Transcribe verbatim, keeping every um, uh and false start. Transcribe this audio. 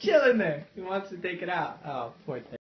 chilling there. He wants to take it out. Oh, poor thing.